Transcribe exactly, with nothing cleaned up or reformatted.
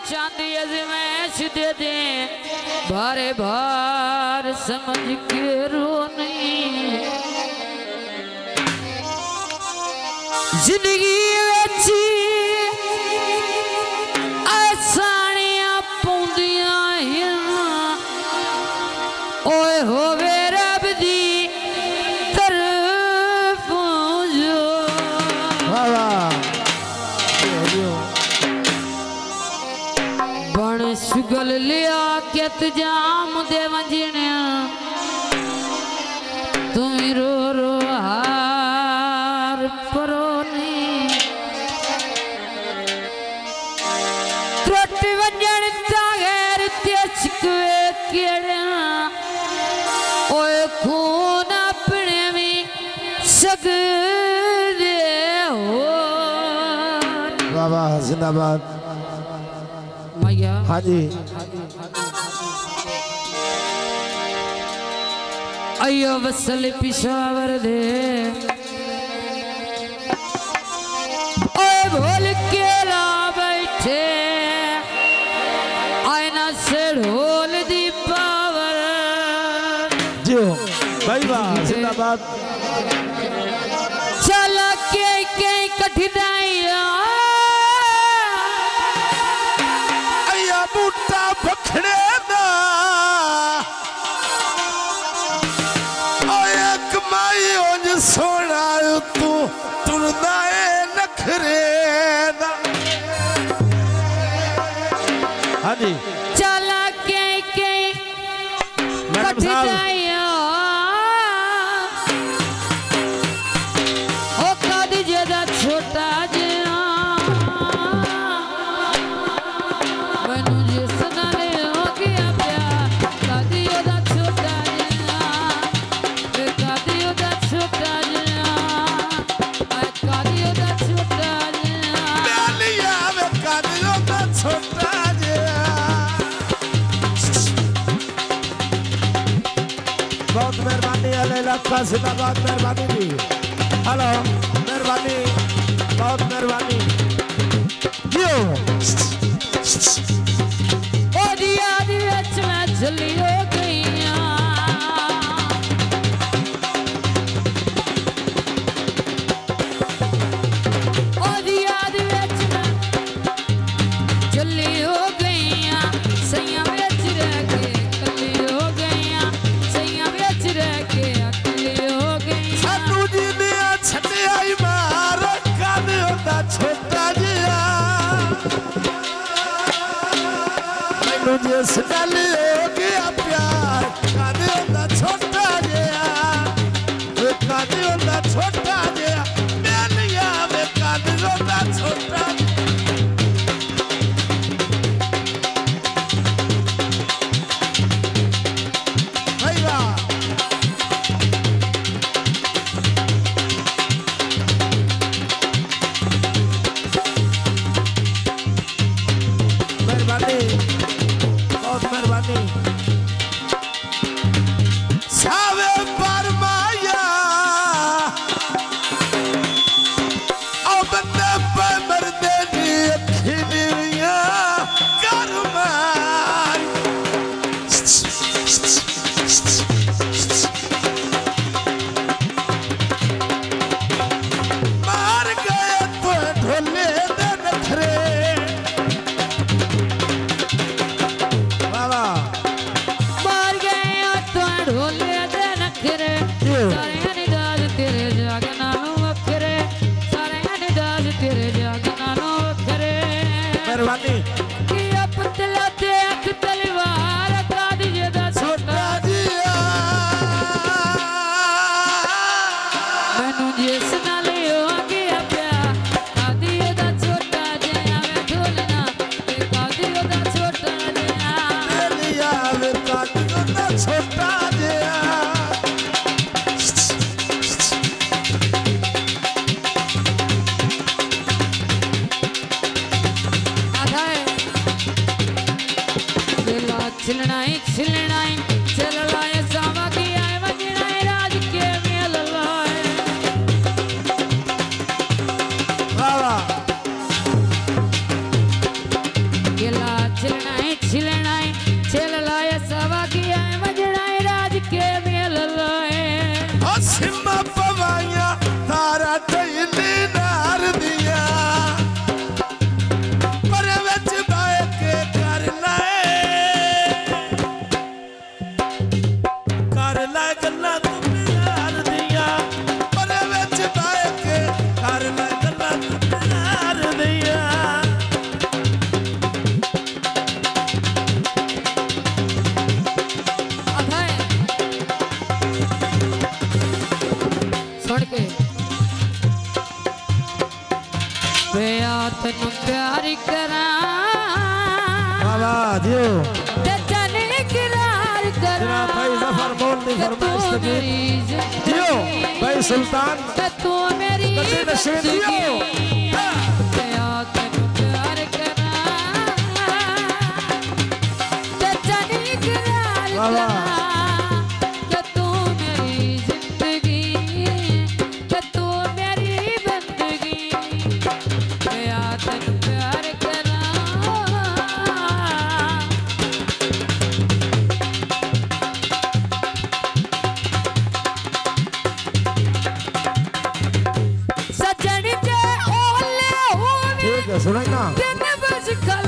चांदी अजमैश दे दे भारे भार समझ के रोनी जिंदगी अच्छी आसानियां पौंदियां ओए होवे रब दी तरफ जो बण शुगल लिया के तुजाम दे वंजने तुम रो रो हार परोनी त्रुट वंजन तागैर ते शिकवे केड़े ओए खून अपने में सकदे हो। वाह वाह जिंदाबाद भैया। हाँ जी अयो वसल पिशावर दे ओए भोल के ला बैठे आईना से ढोल दी पावर जो भाई वाह जिंदाबाद चला के के कठिनाइयां अया बूटा भखड़े दा ओए कमाई ओज सोना तू तुरदा ए नखरे दा। हाँ जी चला के के कठिनाइयां ओ कद जदा छोटा जिया मैनू जिस नाल हो गया प्यार कद ओदा छोटा जिया वे कद ओदा छोटा जिया आई कद ओदा छोटा जिया लिया वे कादियों का छोटा जिया। बहुत मेहरबानी अल्लाह इलाका जिंदाबाद मेहरबानी जी। हेलो मेहरबानी बहुत मेहरबानी यो ओ दिया दी विच मैं चली हो गईयां ओ दिया दी विच मैं चली हो गईयां सैयां विच रह के कली हो गईयां सैयां विच रह के अकली हो गईयां सानू जी ने छटिया ही मार कादियों का छोटा जिया। मैनू जिस गल हो गया प्यार कादियों का छोटा जिया वे कादियों का छोटा जिया मैं लिया वे कादियों का छोटा भैया मेहरबानी बहुत मेहरबानी सावे पर माया ओ बंदे पे मरदे दी अखी नीरिया कर मार मार गए तो ढोले दे नखरे बाबा मार गए तो ढोले दे नखरे सारे निदाज तेरे जाग नालों वखरे सारे निदाज तेरे जाग नालों वखरे मेहरबानी कि पतला ते अख तलवार काद जदा छोटा जिया मैनू जिस नाल हो गया प्यार काद ओदा छोटा जिया मैं ढोलना ते काद ओदा छोटा जिया लिया वे कादियों का छोटा जिया। आधा है बेला छिलना ही छिलना ही चल लाए सावा की आए वजना राज के मेल लाए वाह वाह गिला तेनू प्यार करा बाबा दियो ते जाने इकरार करा जनाब भाई जफर बोल दी फरमाइश तकीर दियो भाई सुल्तान ते तू मेरी कदे नशे दियो तेनू प्यार करा ते जाने इकरार करा ते तू मेरी जिंदगी ते तू मेरी बंदगी मैं तेनू प्यार करा सजन जे ओले होवे ठीक है सुनाई ना दिन बज कल